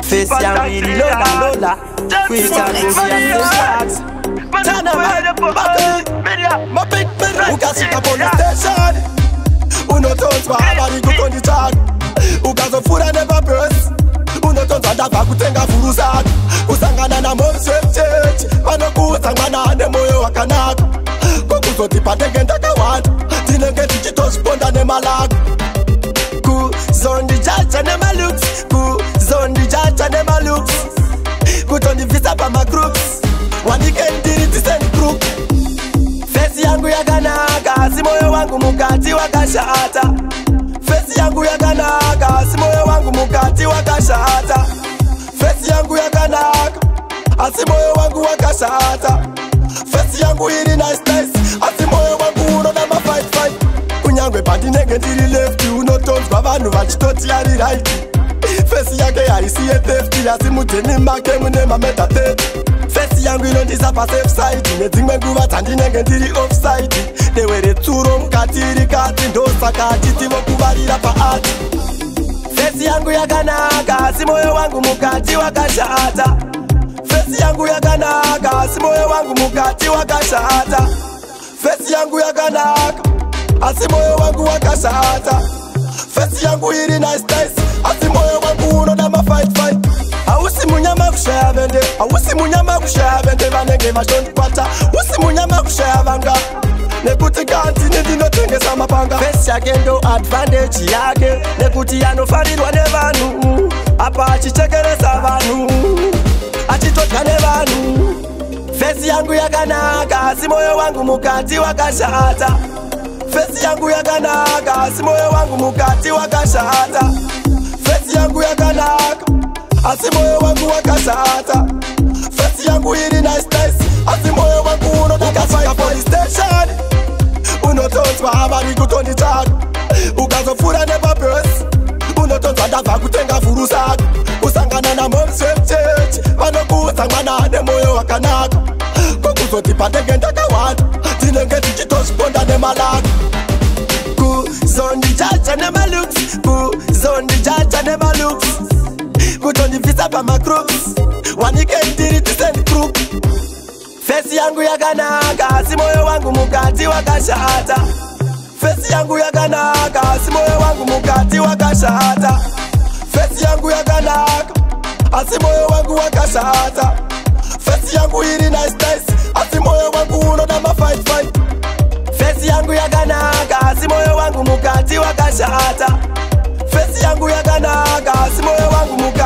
Face ya really lola. Quick and easy and no shots. Tana man, my big man, who can sit up on the station? Who no turns for everybody go on the track? Who got some food and never burst? Who no turns for that back, who tenga furusak? Who sangana na mom church? Wano kusangana ne Moyo Wakanaka. Koku so tipa degenda kawan. Tinenge tichito sponda ne malak. Ku zondi jaja ne malooks. Ku zondi jaja ne malooks. Ku tondi visa pa ma crooks. Wanikendi tiseni crook. Fesi yangu ya Wakanaka, si moyo wangu mukati wakashata. Fesi yangu ya Wakanaka, si moyo wangu mukati wakashata. Fesi yangu ya Wakanaka, asi moyo wangu wakashata. Fesi yangu iri nice, asi moyo wangu uno na ma fight. Kunyangwe pandi nenge ndiri left, uno tons babanu vachitoti yari right. Fesi yake ya isi theft, asi muteni make mune mameta theft. Fesi yangu inondiza pa safe side. Nezingwe nguva tandi nenge ndiri offside. Dewere tsuro mkatiri kati ndosa kati tivo kuvarira pa ati. Fesi yangu ya Wakanaka, si moyo wangu mukati wakashata. Fesi yangu ya Wakanaka, si moyo wangu mukati wakashata. Fesi yangu ya Wakanaka, asi moyo wangu wakashata. Fesi yangu iri nice, asi moyo wangu uno na ma fight. Awusi munyama kushaya vende, awusi munyama kushaya vende vanenge vashondi kwata. Usi munyama kushaya vanga, nekuti kanti nidino tengesa mapanga. Fesi yake ndo advantage yake, nekuti yanofarirwa ne vanu. Apa achichekeresa vanu, achitotka ne vanu. Fesi yangu ya Wakanaka, si moyo wangu mukati wakashata. Fesi yangu ya Wakanaka, si moyo wangu mukati wakashata. Fesi yangu ya Wakanaka, asi moyo wangu wakashata. Fesi yangu iri nice, asi moyo wangu uno nakafika police station. Uno tonswa habari kutondi track. Ukazofura never burst. Uno tonswa dava kutenga furusak. Usangana na mom church. Wano kusangana ne Moyo Wakanaka. Kokuzo tipa degenda kawan. Tinenge tichito sponda ne malak. Ku zondi jaja ne malooks. Ku zondi jaja ne malooks. Kutondi visa pa ma crooks. Wanikendi tiseni crook. Fesi yangu ya Wakanaka, si moyo wangu mukati wakashata. Fesi yangu ya Wakanaka, si moyo wangu mukati wakashata. Fesi yangu ya Wakanaka, asi moyo wangu wakashata. Fesi yangu iri nice, asi moyo wangu uno na ma fight. Fesi yangu ya Wakanaka, si moyo wangu mukati wakashata. Fesi yangu ya Wakanaka, si moyo wangu mukati